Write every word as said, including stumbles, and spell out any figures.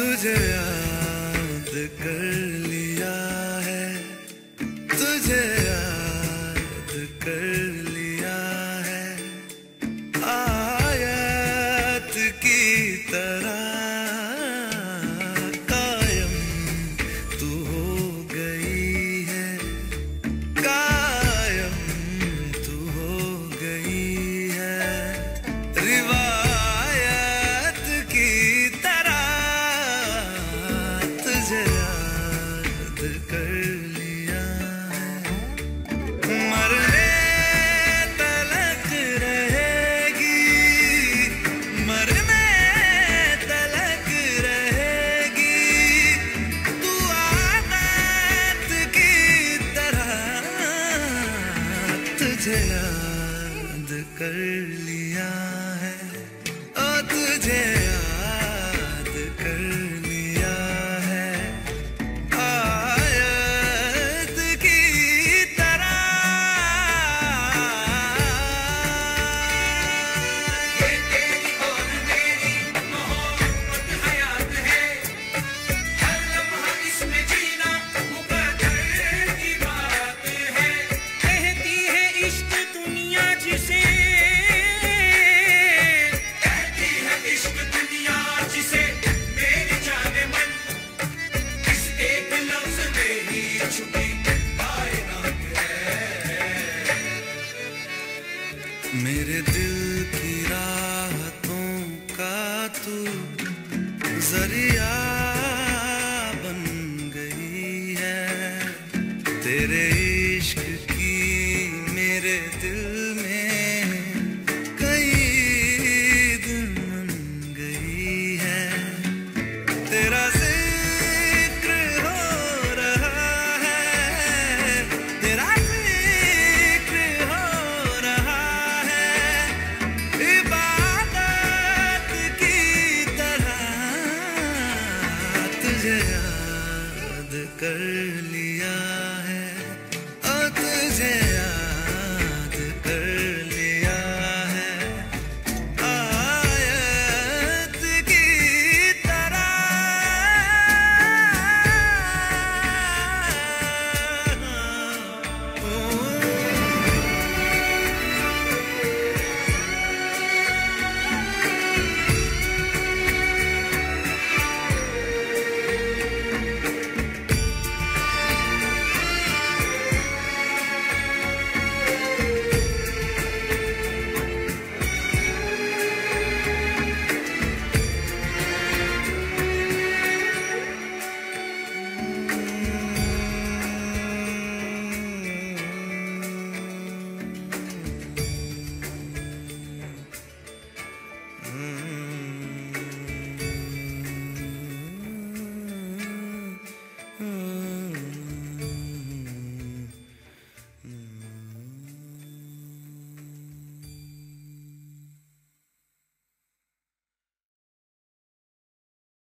तुझे याद कर लिया है, तुझे याद कर लिया है, आयत की तरह कायम तू हो गई है, कायम तू हो गई है, रिवायत की तरह तुझे याद कर लिया है, मरने तलक रहेगी, मरने तलक रहेगी, तू आदत की तरह तुझे याद कर लिया है, ओ तुझे याद कर लिया है, आयत की तरह। ये तेरी और मेरी मोहब्बत हयात है, हर लम्हा इसमें जीना मुकद्दर की बात है, कहती है इश्क दुनिया जिसे, कहती है इश्क दुनिया जिसे, मेरी जाने मन इस एक लफ्ज में ही छुपी कायनात है, मेरे दिल की राहतों का तू जरिया